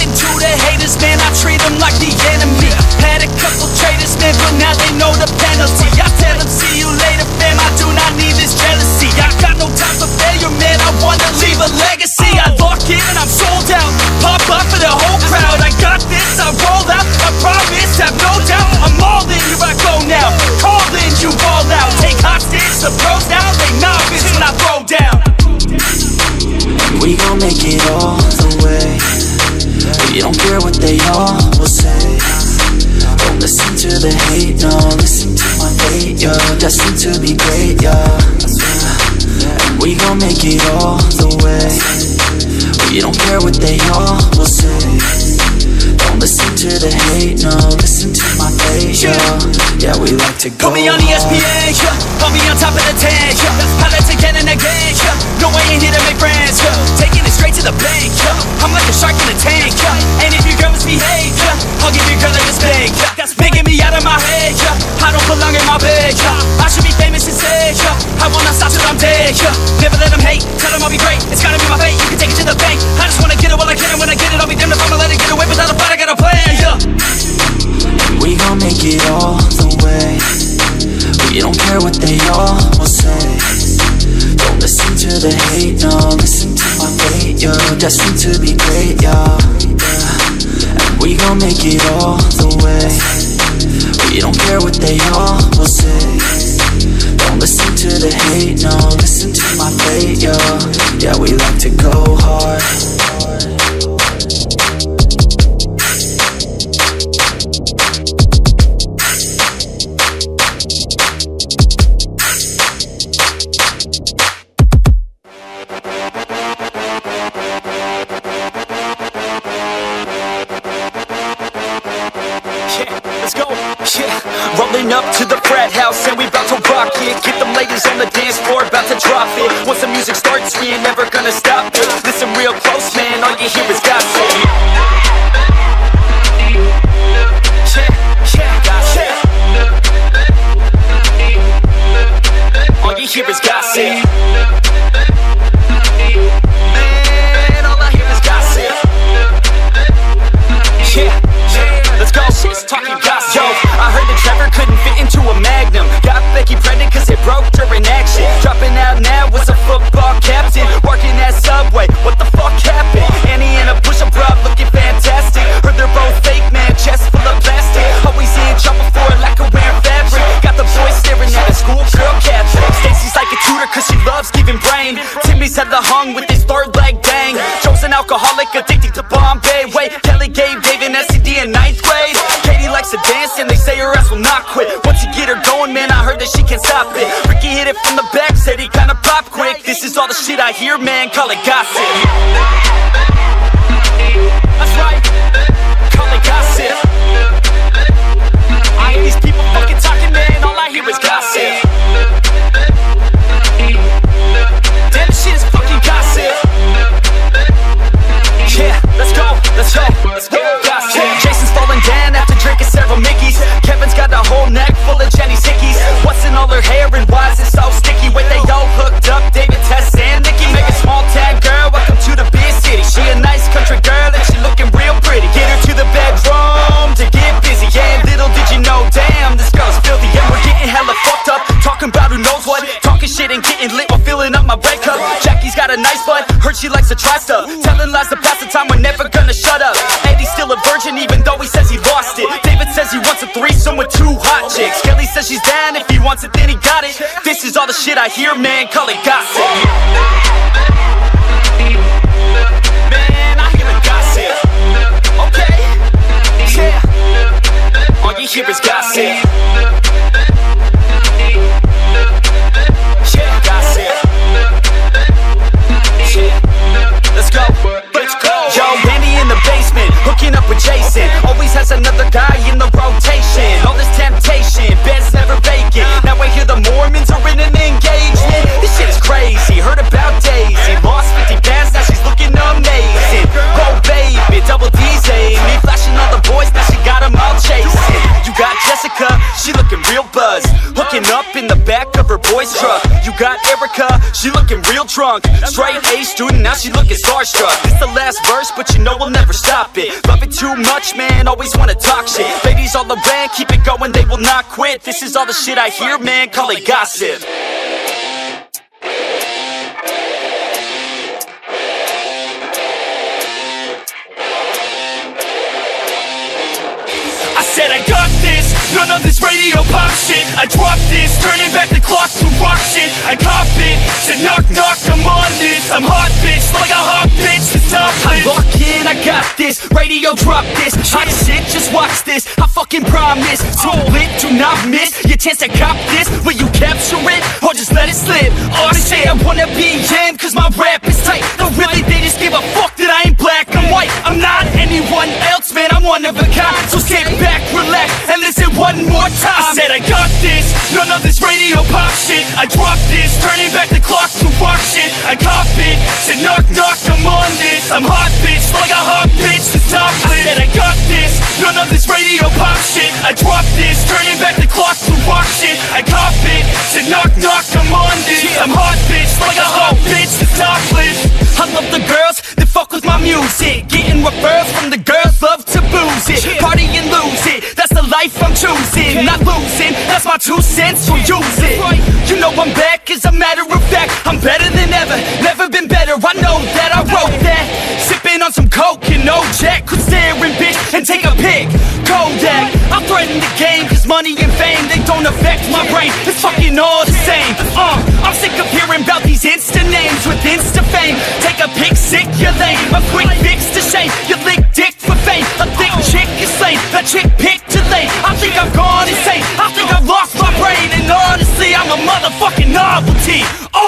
talking to the haters, man, I treat them like the enemy. Had a couple traitors, man, but now they know the penalty. I tell them, see you later, fam, I do not need this jealousy. I got no time for failure, man, I wanna leave a legacy. I lock in and I'm sold out, pop up for the whole crowd. I got this, I roll out, I promise, have no doubt. I'm all in, here I go now, call in, you ball out. Take hostage, the pros down, they novice when I throw down. We gon' make it all the way. We don't care what they all will say. Don't listen to the hate, no, listen to my fate. You're destined to be great, yeah. We gon' make it all the way. We don't care what they all will say. Don't listen to the hate, no, listen to my fate, yeah, we like to go. Put me on ESPN, put me on top of the 10, pilots again and again, no way in here to make friends, taking it straight to the bank, I'm like a shark in a tank, and if your girl misbehave, I'll give your girl a mistake, that's making me out of my head, I don't belong in my bed, I should be famous instead, I will not stop till I'm dead, never let them hate, tell them I'll be great, it's gotta be my fate, you can take it to the bank, I just wanna get it while I can, and when I get it, I'll be damned if I'ma let it get away without a fight, I got a plan, We gon' make it all the way. We don't care what they all will say. Don't listen to the hate, no, listen to my fate. You're destined to be great, yeah. And we gon' make it all the way. We don't care what they all will say. Don't listen to the hate, no, listen to my fate, yeah. We like to go hard. Rolling up to the frat house and we bout to rock it. Get them ladies on the dance floor, about to drop it. Once the music starts, we ain't never gonna stop it. Listen real close, man, all you hear is gossip. All you hear is gossip. Man, all I hear is gossip. Let's go, she's talking gossip. Yo, I heard that Trevor couldn't fit into a Magnum. Got Becky pregnant cause it broke during action. Dropping out now was a football captain. Working at Subway, what the fuck happened? Annie and a push-up bra looking fantastic. Heard they're both fake, man, chest full of plastic. Always in trouble for a lack of wearing fabric. Got the boys staring at a schoolgirl Catherine. Stacy's like a tutor cause she loves giving brain. Timmy's had the hung with his third leg bang. Joe's an alcoholic addicted to Bombay. Wait, Kelly gave Dave an STD in 9th grade. Katie likes to dance and they say her ass will not quit. Once you get her going, man, I heard that she can't stop it. Ricky hit it from the back, said he kinda pop quick. This is all the shit I hear, man, call it gossip. That's right, call it gossip. I hear these people fucking talking, man, all I hear is gossip. Damn, shit is fucking gossip. Yeah, let's go, let's go, let's go, gossip. Jason's falling down after drinking several Mickeys. Kevin's got a whole neck full of Jenny's hickeys. What's in all her hair and why is it so sticky? Wait, they all hooked up, David, Tess, and Nikki. Make a small town girl, welcome to the big city. She a nice country girl and she looking real pretty. Get her to the bedroom to get busy. Yeah, little did you know, damn, this girl's filthy. And we're getting hella fucked up, talking about who knows what. Talking shit and getting lit while filling up my bread cup. Jackie's got a nice butt, heard she likes to try stuff. Telling lies to pass the time, we're never gonna shut up. Eddie's still a virgin even though he says he lost it. David says he wants a threesome with 2 hot chicks. Kelly says she's down, if he wants it then he got it. This is all the shit I hear, man, call it gossip. Man, I hear the gossip. Okay, yeah, all you hear is gossip. Yeah, gossip. Yeah, let's go, let's go. Yo, Randy in the basement, hooking up with Jason. Always has another guy in the rotation. All this temptation, bed's never vacant. Now I hear the Mormons are in an engagement. This shit is crazy. she looking real drunk. Straight A student, now she looking starstruck. This the last verse, but you know we'll never stop it. Love it too much, man, always wanna talk shit. Ladies all around, keep it going, they will not quit. This is all the shit I hear, man, call it gossip. I said I got this, none of this radio pop shit. I dropped this, turning back the clock to rock shit. I cop it, said knock knock, I'm on this. I'm hot bitch, like a hot bitch, the top list. I lock in, I got this, radio drop this. Hot shit, just watch this, I fucking promise. So lit, do not miss your chance to cop this. Will you capture it, or just let it slip? Or they say I wanna be him, cause my rap is tight. No really, they just give a fuck that I ain't black, I'm white. I'm not anyone else, man, I'm one of a kind. So sit back, relax, and listen one more time. I said I got this, none of this radio pop shit. I dropped this, turning back the clock to rock shit. I cop it, said knock knock, I'm on this. I'm hot bitch, like a hot bitch, the top list. I said I got this, none of this radio pop shit. I dropped this, turning back the clock to rock shit. I cop it, said knock knock, I'm on this. I'm hot bitch, like a hot bitch, the top list. I love the girls that fuck with my music, getting referrals from the girls, love to booze it, party and lose it. That's the life I'm choosing, not losing. That's my 2 cents, so use it. You know I'm back, as a matter of fact. I'm better than ever, never been better. I know that, I wrote that. Sipping on some coke and no jack. Quit staring, bitch, and take a pic. Kodak, I threaten the game, cause money and fame, they don't affect my brain. It's fucking all the same. I'm sick of hearing about these Insta names with Insta fame. Take a pic, sick, you're lame. A quick fix to shame, you lick dick for fame. A thick chick is lame, a chick picked too late. I think I've gone insane, I think I've lost my brain. And honestly, I'm a motherfucking novelty.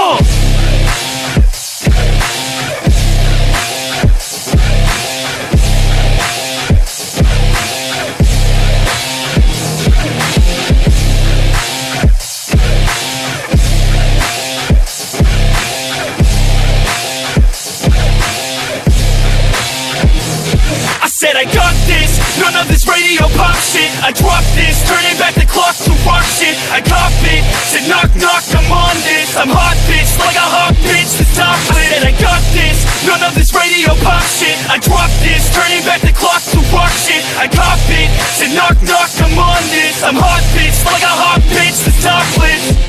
Said I got this, none of this radio pop shit. I dropped this, turning back the clock to rock shit. I cop it, said knock knock, I'm on this. I'm hot bitch, like a hot bitch, the top list. Said I got this, none of this radio pop shit. I dropped this, turning back the clock to rock shit. I cop it, said knock knock, I'm on this. I'm hot bitch, like a hot bitch, the top list.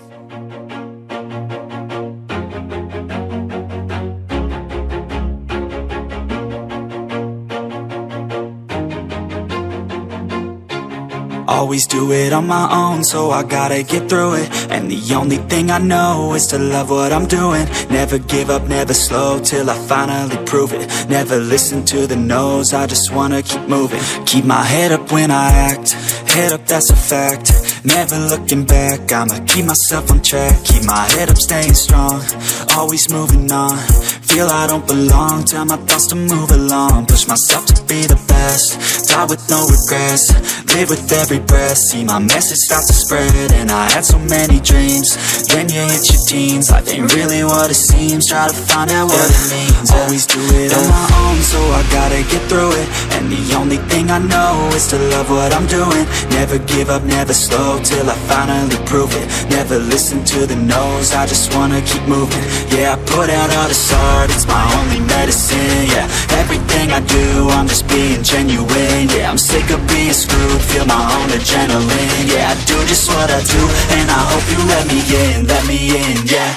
Always do it on my own, so I gotta get through it. And the only thing I know is to love what I'm doing. Never give up, never slow, till I finally prove it. Never listen to the no's, I just wanna keep moving. Keep my head up when I act, head up, that's a fact. Never looking back, I'ma keep myself on track. Keep my head up, staying strong, always moving on. Feel I don't belong, tell my thoughts to move along. Push myself to be the best, die with no regrets. Live with every breath, see my message start to spread. And I had so many dreams, then you hit your teens. Life ain't really what it seems, try to find out what it means. Always do it on my own, so I gotta get through it. And the only thing I know is to love what I'm doing. Never give up, never slow, till I finally prove it. Never listen to the no's, I just wanna keep moving. Yeah, I put out all this art, it's my only medicine. Yeah, everything I do, I'm just being genuine. Yeah, I'm sick of being screwed, feel my own adrenaline. Yeah, I do just what I do, and I hope you let me in, yeah.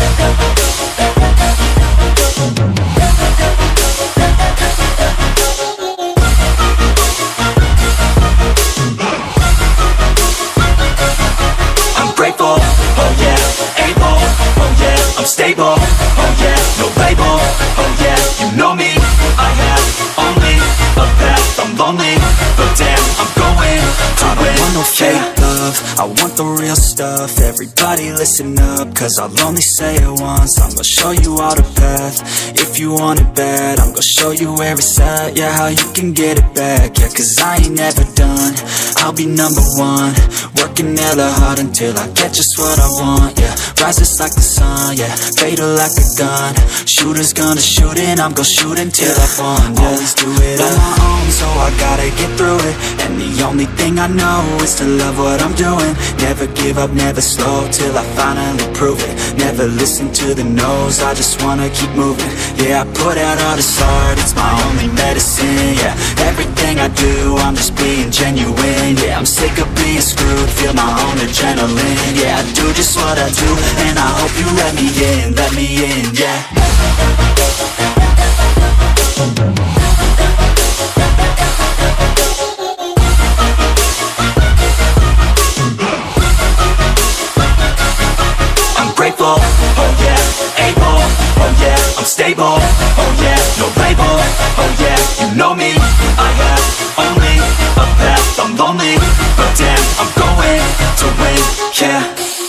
I'm grateful, oh yeah, able, oh yeah, I'm stable, oh yeah, no label, oh yeah, you know me, I have only a path, I'm lonely, but damn, I'm going to win. I don't want no fake love, I want the real stuff. Everybody listen up, cause I'll only say it once. I'm gonna show you all the path, if you want it bad. I'm gonna show you where it's at, yeah, how you can get it back. Yeah, cause I ain't never done, I'll be number one. Working hella hard until I get just what I want, yeah. Rises like the sun, yeah, fatal like a gun. Shooter's gonna shoot and I'm gonna shoot until I won, yeah. Always do it on my own, so I I gotta get through it. And the only thing I know is to love what I'm doing. Never give up, never slow, till I finally prove it. Never listen to the no's, I just wanna keep moving. Yeah, I put out all this art, it's my only medicine. Yeah, everything I do, I'm just being genuine. Yeah, I'm sick of being screwed, feel my own adrenaline. Yeah, I do just what I do, and I hope you let me in, yeah. I'm grateful, oh yeah, able, oh yeah, I'm stable, oh yeah, no label, oh yeah, you know me, I have only a path, I'm lonely, but damn, I'm going to win, yeah.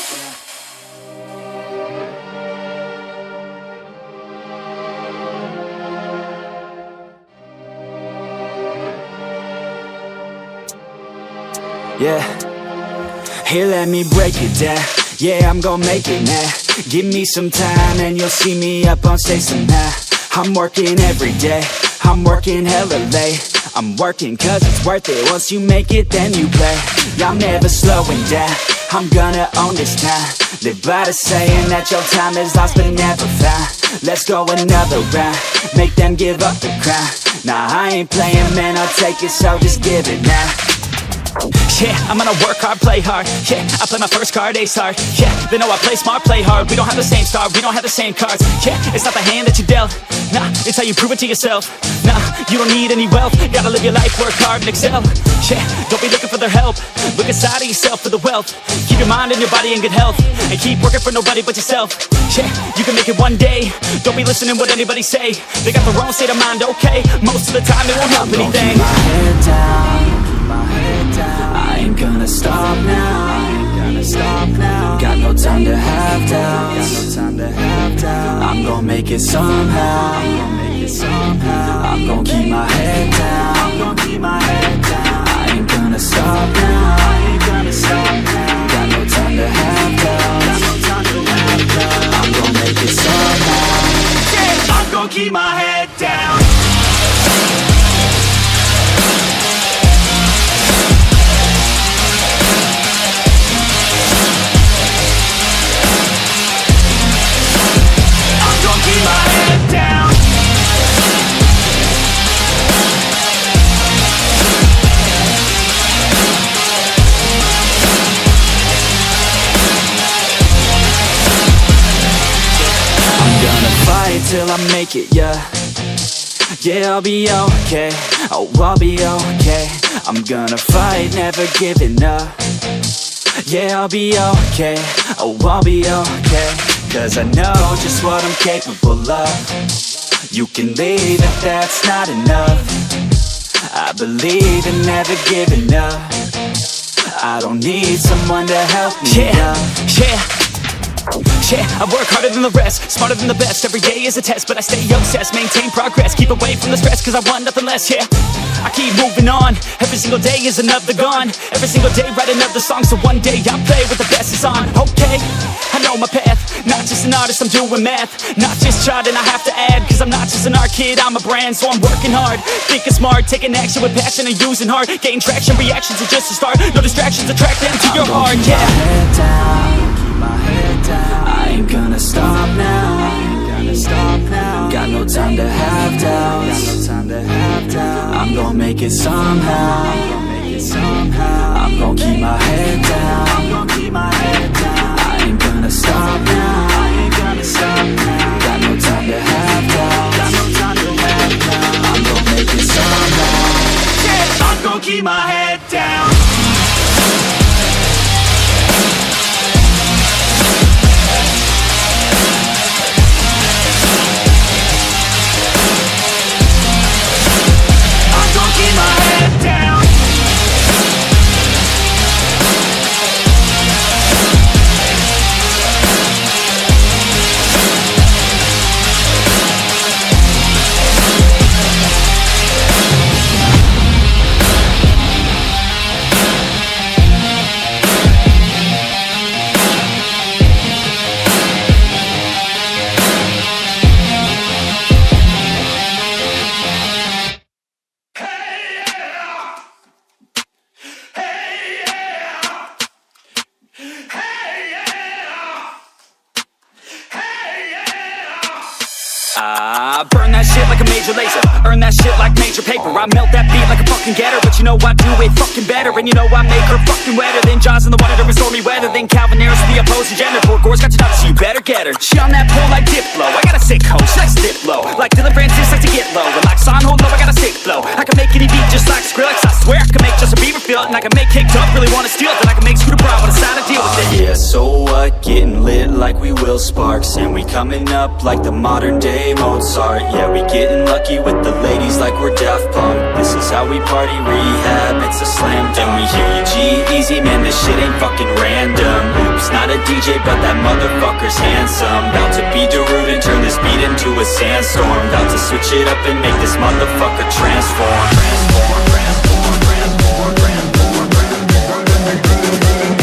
Yeah, here let me break it down. Yeah, I'm gon' make it now. Give me some time and you'll see me up on stage somehow. I'm working every day, I'm working hella late. I'm working cause it's worth it. Once you make it, then you play. Yeah, I'm never slowing down, I'm gonna own this time. Live by the saying that your time is lost but never found. Let's go another round, make them give up the crown. Nah, I ain't playing, man, I'll take it, so just give it now. Yeah, I'm gonna work hard, play hard. Yeah, I play my first card, ace hard. Yeah, they know I play smart, play hard. We don't have the same star, we don't have the same cards. Yeah, it's not the hand that you dealt. Nah, it's how you prove it to yourself. Nah, you don't need any wealth. Gotta live your life, work hard and excel. Yeah, don't be looking for their help. Look inside of yourself for the wealth. Keep your mind and your body in good health. And keep working for nobody but yourself. Yeah, you can make it one day. Don't be listening what anybody say. They got their own state of mind, okay. Most of the time it won't help anything. Keep my head down, I ain't gonna stop now, got no time to have doubts, I'm gonna make it somehow, I'm gonna keep my head down, I ain't gonna stop now, got no time to have doubts, I'm gonna make it somehow, I'm gonna keep my head down. Keep my head down. I'm gonna fight till I make it, yeah. Yeah, I'll be okay. Oh, I'll be okay. I'm gonna fight, never giving up. Yeah, I'll be okay. Oh, I'll be okay. Cause I know just what I'm capable of. You can leave if that's not enough. I believe in never giving up. I don't need someone to help me up. Yeah, I work harder than the rest, smarter than the best. Every day is a test, but I stay obsessed. Maintain progress, keep away from the stress, cause I want nothing less, yeah. I keep moving on, every single day is another gone. Every single day write another song, so one day I'll play with the best is on. Okay, I know my path, not just an artist, I'm doing math. Not just charting, I have to add, cause I'm not just an art kid, I'm a brand. So I'm working hard, thinking smart, taking action with passion and using heart. Gain traction, reactions are just a start. No distractions, attract them to your heart, yeah. Keep my head down, I ain't gonna stop now, got no time to have doubts, I'm gonna make it somehow, I'm gonna keep my head down, I ain't gonna stop now, got no time to have doubts, I'm gonna make it somehow, I'm gonna keep my head down. Keep my head down. like major paper. I melt that beat like a fucking getter, but you know I do it fucking better. And you know I make her fucking wetter than Jaws in the water during stormy weather, than Calvin Harris the opposing gender. Poor Gore's got you nuts, so you better get her. She on that pole like Diplo, I got a sick hoe, she likes to dip low. Like Dylan Francis likes to get low, and like Son hold low, I got a sick flow. I can make any beat just like Skrillex, I swear I can make Justin Bieber feel it. And I can make Kicked Up really wanna steal it, then I can make Scooter Braun wanna sign a deal with it. Yeah, so what? Getting lit like we Will Sparks, and we coming up like the modern day Mozart. Yeah, we getting lucky with the ladies like we're Daft Punk. This is how we party, rehab, it's a slam dunk. And we hear you G-Eazy, man, this shit ain't fucking random. Oops, not a DJ, but that motherfucker's handsome. About to be Darude and turn this beat into a sandstorm. About to switch it up and make this motherfucker transform. Transform, transform, transform, transform, transform, transform.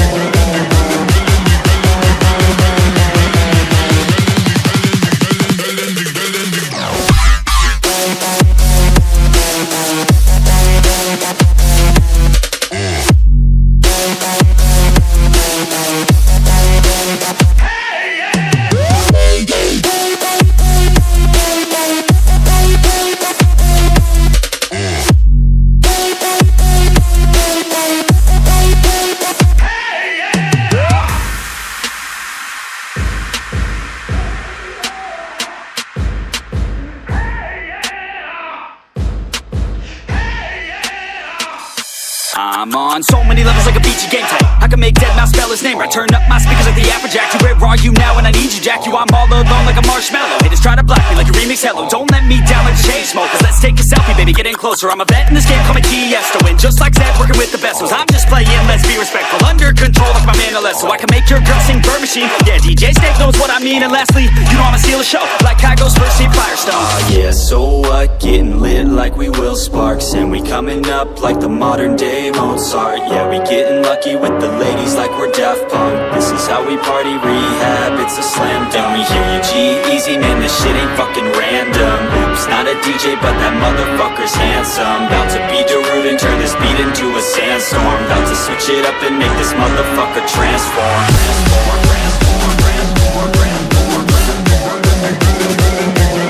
I'm on so many levels like a beachy game type. I can make Deadmau5 spell his name right. Turn up my speakers like the Afrojack. Where are you now when I need you, Jack? You, I'm all alone like a marshmallow. Haters try to block me like a remix Hello. Don't let me down like the Chainsmokers. Let's take a selfie, baby, get in closer. I'm a vet in this game, call me Tiesto. And just like Zed, working with the best ones. I'm just playing, let's be respectful. Under control like my man Alesso. I can make your girl sing Bird Machine. Yeah, DJ Snake knows what I mean. And lastly, you know I'ma steal a show like Kygo's first seat Firestone. Yeah, so what? Getting lit like we Will Sparks, and we coming up like the modern day Mozart. Yeah, we getting lucky with the ladies like we're Daft Punk. This is how we party, rehab, it's a slam dunk. And we hear you G-Eazy, man, this shit ain't fucking random. Oops, not a DJ, but that motherfucker's handsome. About to be Darude and turn this beat into a sandstorm. About to switch it up and make this motherfucker transform. Transform, transform, transform, transform, transform, transform.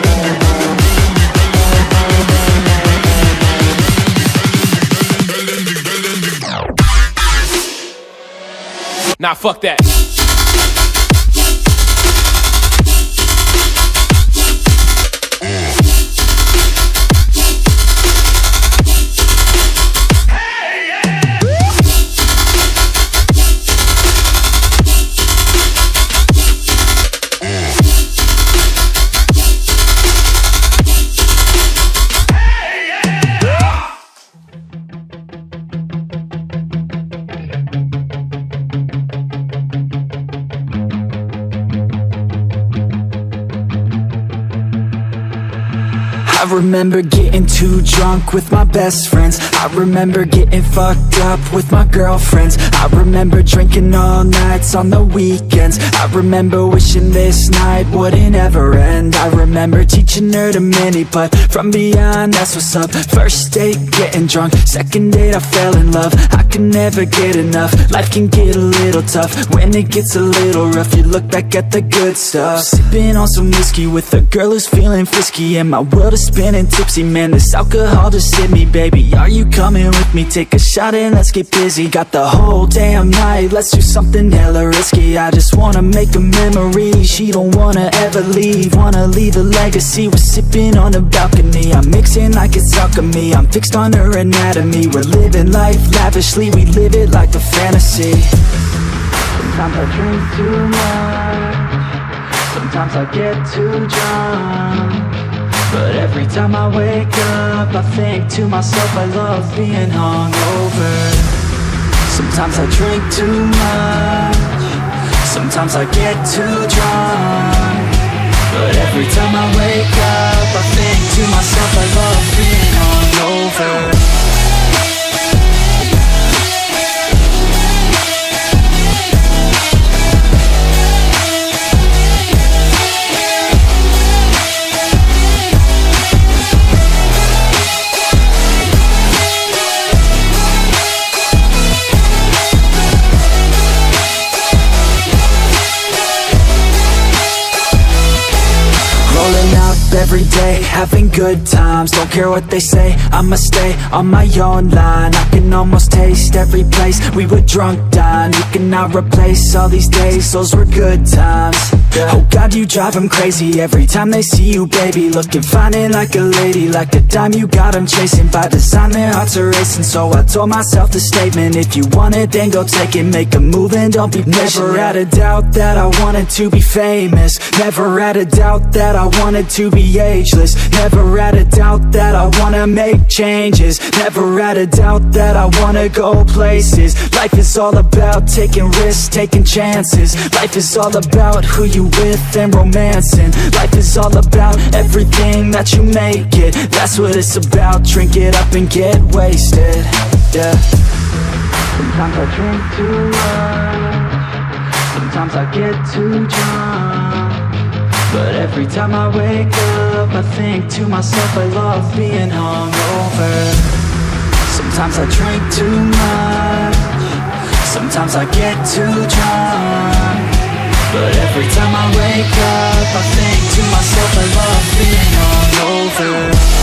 Nah, fuck that. I remember getting too drunk with my best friends. I remember getting fucked up with my girlfriends. I remember drinking all nights on the weekends. I remember wishing this night wouldn't ever end. I remember teaching her to mini putt from beyond, that's what's up. First date, getting drunk. Second date, I fell in love. I could never get enough. Life can get a little tough when it gets a little rough. You look back at the good stuff. Sipping on some whiskey with a girl who's feeling frisky, and my world is spinning tipsy. Man, this alcohol just hit me, baby. Are you coming with me? Take a shot and let's get busy. Got the whole damn night, let's do something hella risky. I just wanna make a memory. She don't wanna ever leave, wanna leave a legacy. We're sipping on the balcony, I'm mixing like it's alchemy. I'm fixed on her anatomy. We're living life lavishly, we live it like a fantasy. Sometimes I drink too much, sometimes I get too drunk, but every time I wake up, I think to myself, I love being hungover. Sometimes I drink too much, sometimes I get too drunk, but every time I wake up, I think to myself, I love being hungover. Every day, having good times. Don't care what they say, I'ma stay on my own line. I can almost taste every place we were drunk down. You cannot replace all these days, those were good times. Oh God, you drive them crazy every time they see you, baby. Looking fine and like a lady, like a dime you got them chasing. By design their hearts are racing, so I told myself the statement: if you want it, then go take it. Make a move and don't be patient. Never had a doubt that I wanted to be famous. Never had a doubt that I wanted to be ageless. Never had a doubt that I wanna make changes. Never had a doubt that I wanna go places. Life is all about taking risks, taking chances. Life is all about who you with and romancing. Life is all about everything that you make it. That's what it's about. Drink it up and get wasted. Yeah. Sometimes I drink too much, sometimes I get too drunk, but every time I wake up I think to myself I love being hungover. Sometimes I drink too much, sometimes I get too drunk, but every time I wake up I think to myself I love being hungover.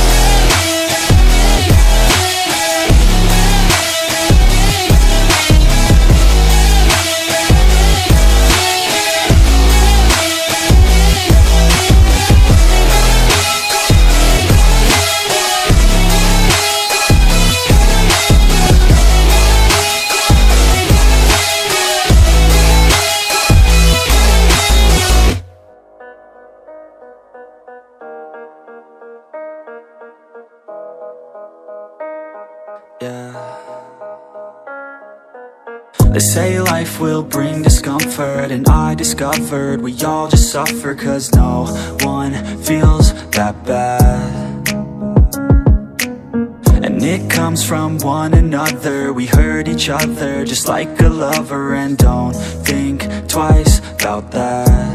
They say life will bring discomfort, and I discovered we all just suffer, 'cause no one feels that bad. And it comes from one another. We hurt each other just like a lover, and don't think twice about that.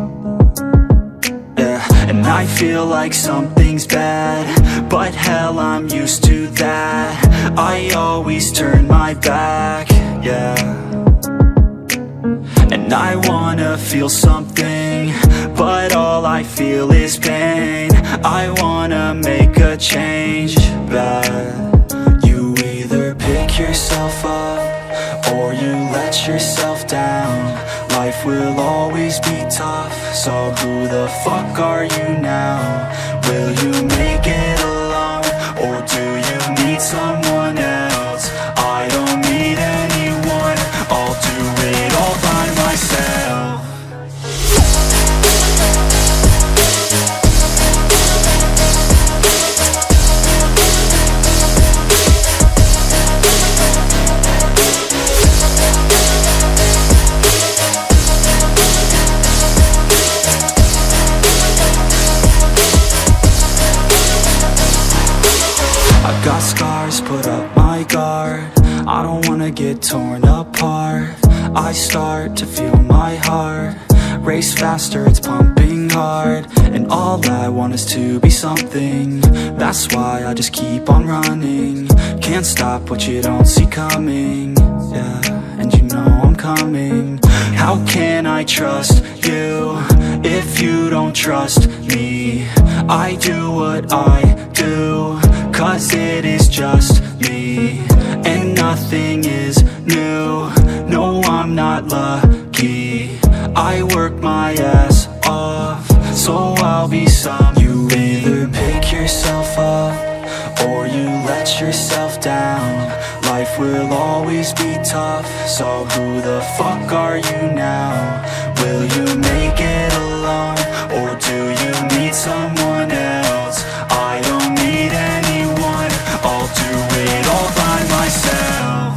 And I feel like something's bad, but hell, I'm used to that. I always turn my back, yeah. And I wanna feel something, but all I feel is pain. I wanna make a change, but you either pick yourself up or you let yourself down. Life will always be tough, so who the fuck are you now? Will you make it alone, or do you need someone else? I don't need anyone, I'll do it all by myself. Got scars, put up my guard. I don't wanna get torn apart. I start to feel my heart race faster, it's pumping hard. And all I want is to be something. That's why I just keep on running. Can't stop what you don't see coming. Yeah, and you know I'm coming. How can I trust you if you don't trust me? I do what I do, 'cause it is just me, and nothing is new. No, I'm not lucky. I work my ass off, so I'll be some. You either pick yourself up or you let yourself down. Life will always be tough, so who the fuck are you now? Will you make it alone, or do you need someone else? I don't need anyone, I'll do it all by myself.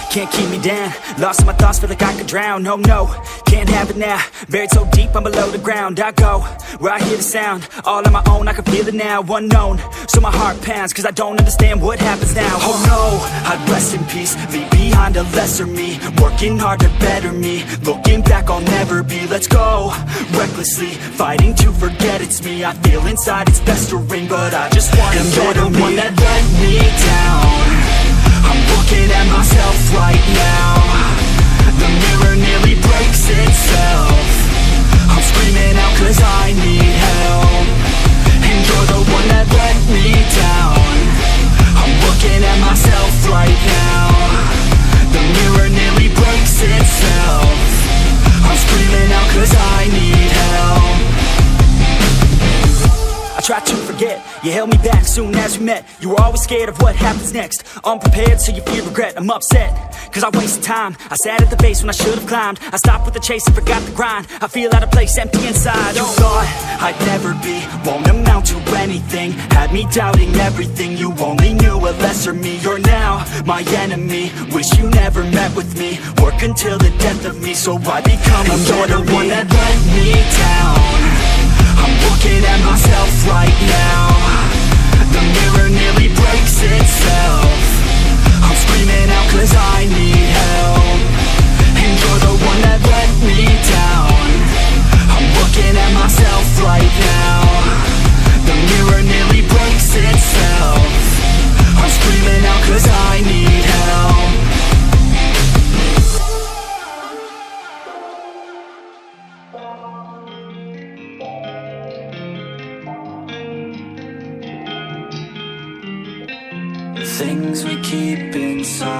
can't keep me down. Lost in my thoughts, feel like I could drown. Oh no, can't have it now. Buried so deep, I'm below the ground. I go where I hear the sound, all on my own, I can feel it now. Unknown, so my heart pounds, cause I don't understand what happens now. Oh no, I'd rest in peace, leave behind a lesser me. Working hard to better me, looking back I'll never be. Let's go, recklessly, fighting to forget it's me. I feel inside it's festering, but I just wanna better me. One that let me down, I'm looking at myself right now. The mirror nearly breaks itself. I'm screaming out cause I need help. And you're the one that let me down. I'm looking at myself right now. The mirror nearly breaks itself. I'm screaming out cause I need help. I tried to forget, you held me back soon as we met. You were always scared of what happens next. Unprepared so you feel regret. I'm upset, cause I wasted time. I sat at the base when I should've climbed. I stopped with the chase and forgot the grind. I feel out of place, empty inside. You thought I'd never be, won't amount to anything. Had me doubting everything, you only knew a lesser me. You're now my enemy, wish you never met with me. Work until the death of me, so I become a better me. You're the one that let me down. I'm looking at myself right now. The mirror nearly breaks itself. I'm screaming out cause I need help. And you're the one that let me down. I'm looking at myself right now. The mirror nearly breaks itself. I'm screaming out cause I need help. Things we keep inside,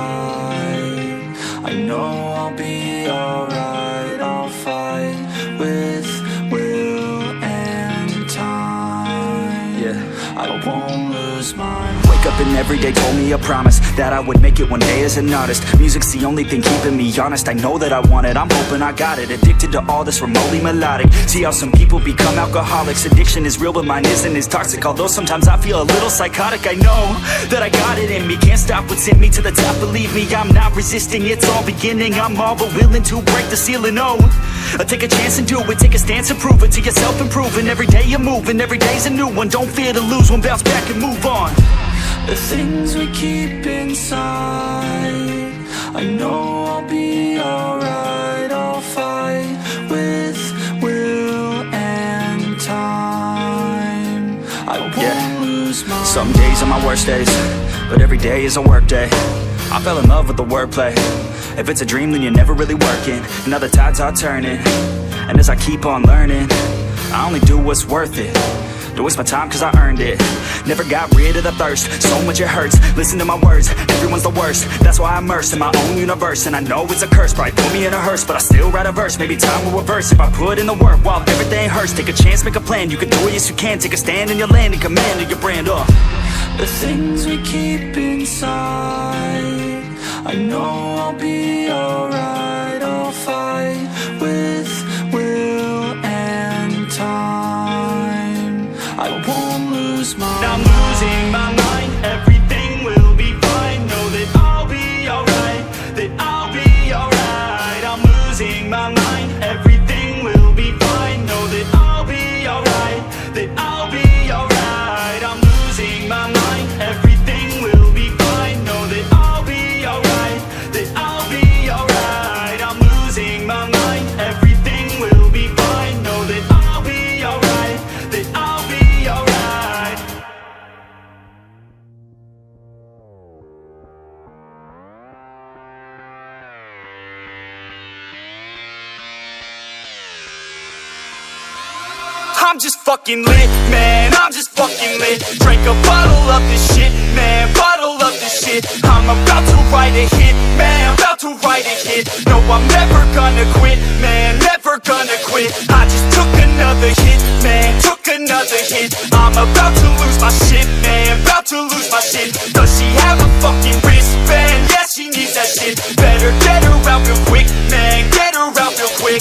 I know I'll be alright. I'll fight with will and time. Yeah, I won't lose my mind. Wake up and every day told me a promise that I would make it one day as an artist. Music's the only thing keeping me honest. I know that I want it, I'm hoping I got it. Addicted to all this remotely melodic. See how some people become alcoholics. Addiction is real but mine isn't as toxic. Although sometimes I feel a little psychotic. I know that I got it in me, can't stop what's in me to the top. Believe me, I'm not resisting, it's all beginning. I'm all but willing to break the ceiling. Oh, take a chance and do it, take a stance and prove it to yourself, improving. Every day you're moving, every day's a new one. Don't fear to lose one, bounce back and move on. The things we keep inside, I know I'll be alright. I'll fight with will and time. I won't lose my mind. Some days are my worst days, but every day is a work day. I fell in love with the wordplay. If it's a dream then you're never really working. And now the tides are turning, and as I keep on learning, I only do what's worth it. Don't waste my time cause I earned it. Never got rid of the thirst, so much it hurts. Listen to my words, everyone's the worst. That's why I'm immersed in my own universe. And I know it's a curse, probably put me in a hearse, but I still write a verse. Maybe time will reverse if I put in the work while everything hurts. Take a chance, make a plan, you can do it, yes you can. Take a stand in your land and command of your brand. The things we keep inside, I know I'll be alright. I'll fight with will and time. I won't lose my mind. I'm losing my mind, everything will be fine. Know that I'll be alright, that I'll be alright. I'm losing my mind, everything will be fine. Know that I'll be alright, that I'll be alright. I'm losing my mind, everything will be fine. Know that I'll be alright, that I'll be alright. I'm losing my mind, everything will be fine. Know that I'll be alright, that I'll be alright. I'm just fucking lit, man, I'm just fucking lit. Drank a bottle of this shit, man, bottle of this shit. I'm about to write a hit, man, about to write a hit. No, I'm never gonna quit, man, never gonna quit. I just took another hit, man, took another hit. I'm about to lose my shit, man, about to lose my shit. Does she have a fucking wristband? Yeah, she needs that shit. Better get her out real quick, man, get her out real quick.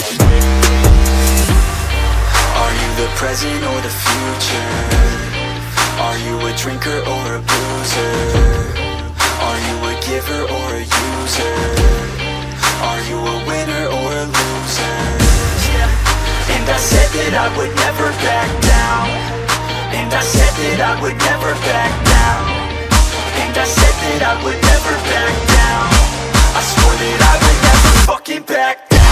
Are you the present or the future? Are you a drinker or a boozer? Are you a giver or a user? I would never back down. And I said that I would never back down. And I said that I would never back down. I swore that I would never fucking back down.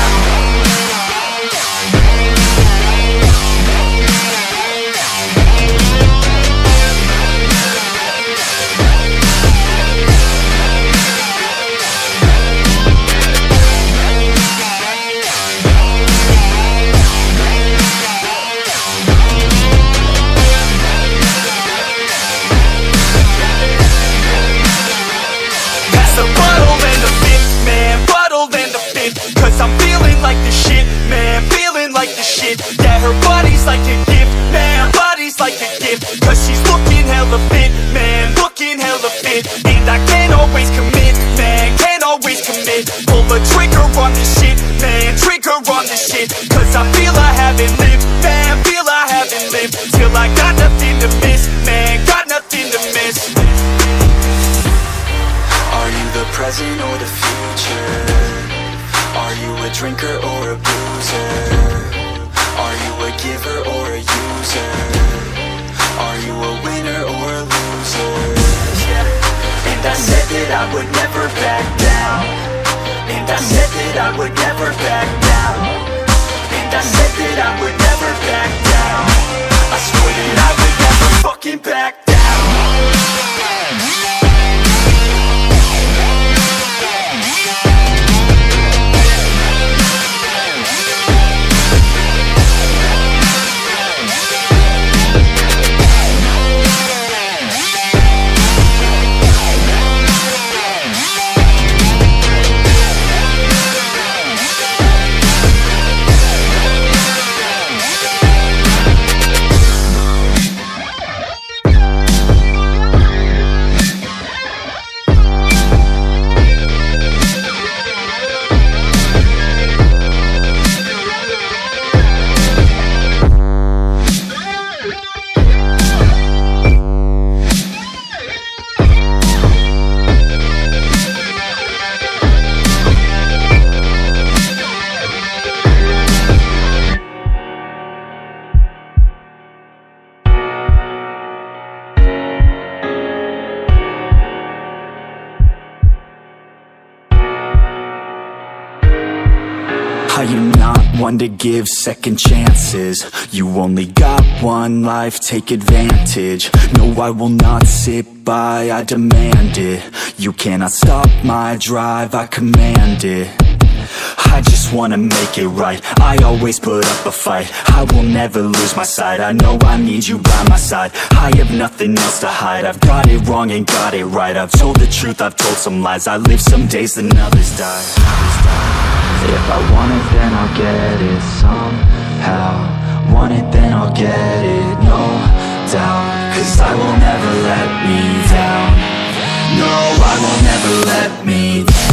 Yeah, her body's like a gift, man, body's like a gift. Cause she's looking hella fit, man, looking hella fit. And I can't always commit, man, can't always commit. Pull the trigger on this shit, man, trigger on this shit. Cause I feel I haven't lived, man, feel I haven't lived. Till I got nothing to miss, man, got nothing to miss. Are you the present or the future? Are you a drinker or a boozer? Are you a giver or a user? Are you a winner or a loser? Yeah. And I said that I would never back down. And I said that I would never back down. And I said that I would never back down. I swore that I would never fucking back down. I am not one to give second chances. You only got one life, take advantage. No, I will not sit by, I demand it. You cannot stop my drive, I command it. I just wanna make it right, I always put up a fight. I will never lose my sight, I know I need you by my side. I have nothing else to hide, I've got it wrong and got it right. I've told the truth, I've told some lies. I live some days and others die. If I want it, then I'll get it somehow. Want it, then I'll get it, no doubt. Cause I will never let me down. No, I will never let me down.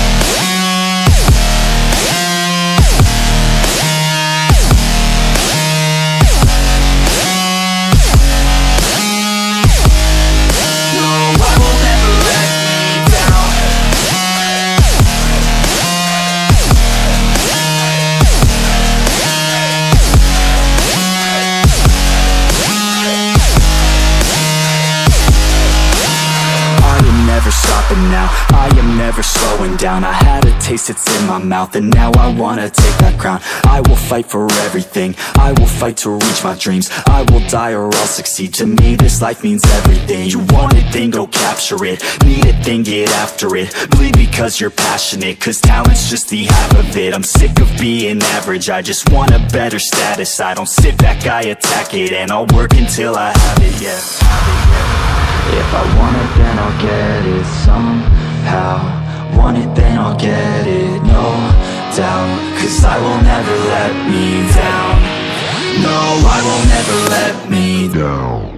Now I am never slowing down. I had a taste, it's in my mouth, and now I wanna take that crown. I will fight for everything, I will fight to reach my dreams. I will die or I'll succeed, to me this life means everything. You want it, then go capture it. Need it, then get after it. Bleed because you're passionate, cause talent's just the half of it. I'm sick of being average, I just want a better status. I don't sit back, I attack it, and I'll work until I have it, yeah. If I want it, then I'll get it somehow. Want it, then I'll get it, no doubt. Cause I will never let me down. No, I will never let me down.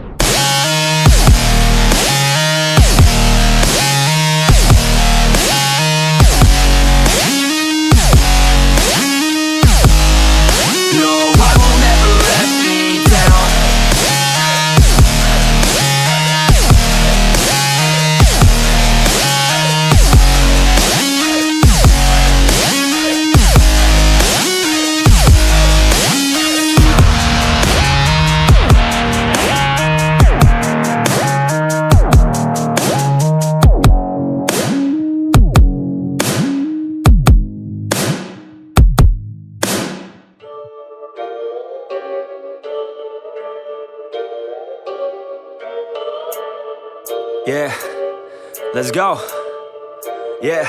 Let's go. Yeah.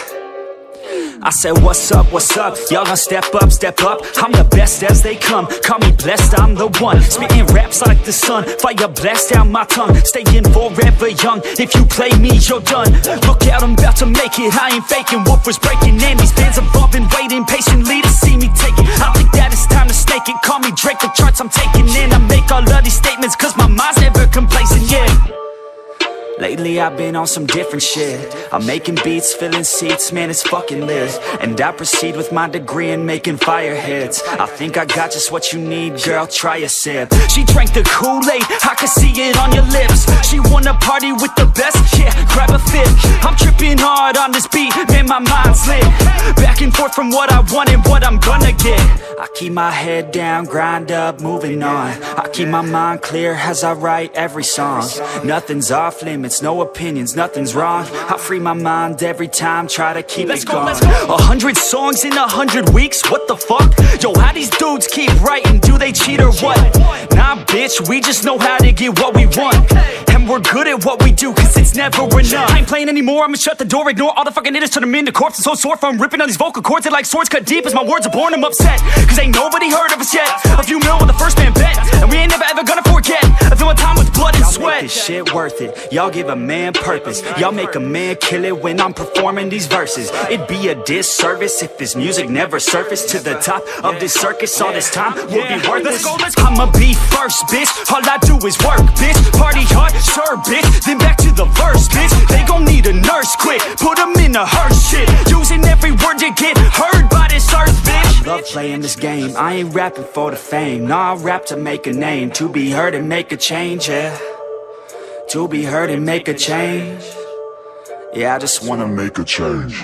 I said what's up, y'all gonna step up, I'm the best as they come, call me blessed, I'm the one, spitting raps like the sun, fire blast down my tongue, staying forever young, if you play me, you're done, look out, I'm about to make it, I ain't faking, woofers breaking in, these fans above been waiting patiently to see me take it, I think that it's time to snake it, call me Drake, the charts I'm taking in, I make all of these statements cause my mind's never complacent, yeah. Lately I've been on some different shit, I'm making beats, filling seats, man it's fucking lit. And I proceed with my degree in making fire hits. I think I got just what you need, girl, try a sip. She drank the Kool-Aid, I can see it on your lips. She wanna party with the best, yeah, grab a fit. I'm tripping hard on this beat, man my mind's lit. Back and forth from what I want and what I'm gonna get. I keep my head down, grind up, moving on. I keep my mind clear as I write every song. Nothing's off limits, no opinions, nothing's wrong. I free my mind every time, try to keep it going. 100 songs in 100 weeks, what the fuck? Yo, how these dudes keep writing, do they cheat or what? Nah bitch, we just know how to get what we want. And we're good at what we do, cause it's never enough. I ain't playing anymore, I'ma shut the door, ignore all the fucking hitters, turn them into corpses. So sore from ripping on these vocal cords, they like swords cut deep as my words are born, I'm upset. Cause ain't nobody heard of us yet. A few mil with the first man bet, and we ain't never ever gonna forget. I feel my time with blood and sweat. Make this shit worth it, y'all give a man purpose. Y'all make a man kill it when I'm performing these verses. It'd be a disservice if this music never surfaced to the top of this circus. All this time will be worthless. I'ma be first, bitch, all I do is work, bitch. Party hard, sure, bitch, then back to the verse, bitch. They gon' need a nurse quick, put them in a hearse shit. Using every word you get heard by this earth, bitch. Love playing this game, I ain't rapping for the fame. Nah, I rap to make a name, to be heard and make a change, yeah. To be heard and make a change. Yeah, I just wanna make a change.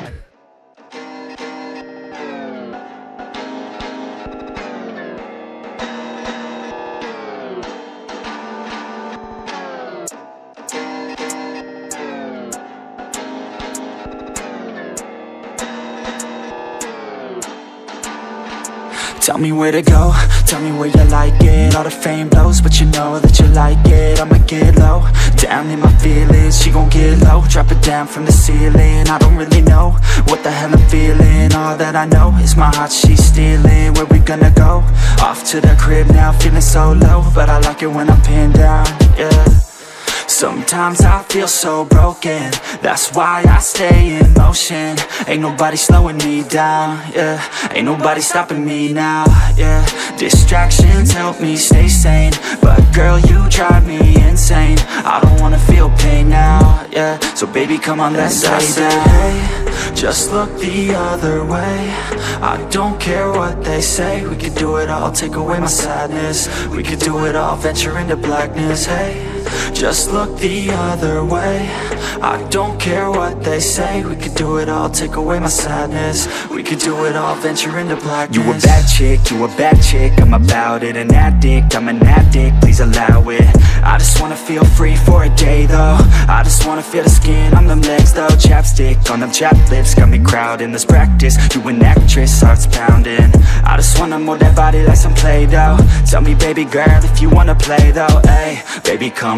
Tell me where to go, tell me where you like it. All the fame blows, but you know that you like it. I'ma get low, down in my feelings. She gon' get low, drop it down from the ceiling. I don't really know what the hell I'm feeling. All that I know is my heart she's stealing. Where we gonna go? Off to the crib now, feeling so low, but I like it when I'm pinned down, yeah. Sometimes I feel so broken, that's why I stay in motion. Ain't nobody slowing me down, yeah. Ain't nobody stopping me now, yeah. Distractions help me stay sane, but girl, you drive me insane. I don't wanna feel pain now, yeah. So baby, come on, let's say hey, just look the other way. I don't care what they say. We could do it all, take away my sadness. We could do it all, venture into blackness. Hey, just look the other way. I don't care what they say. We could do it all, take away my sadness. We could do it all, venture into blackness. You a bad chick, you a bad chick. I'm about it, an addict, I'm an addict, please allow it. I just wanna feel free for a day though. I just wanna feel the skin on them legs though. Chapstick on them chapped lips, got me crowding. Let's practice, you an actress, heart's pounding. I just wanna move that body like some Play-Doh. Tell me baby girl if you wanna play though. Ay, baby come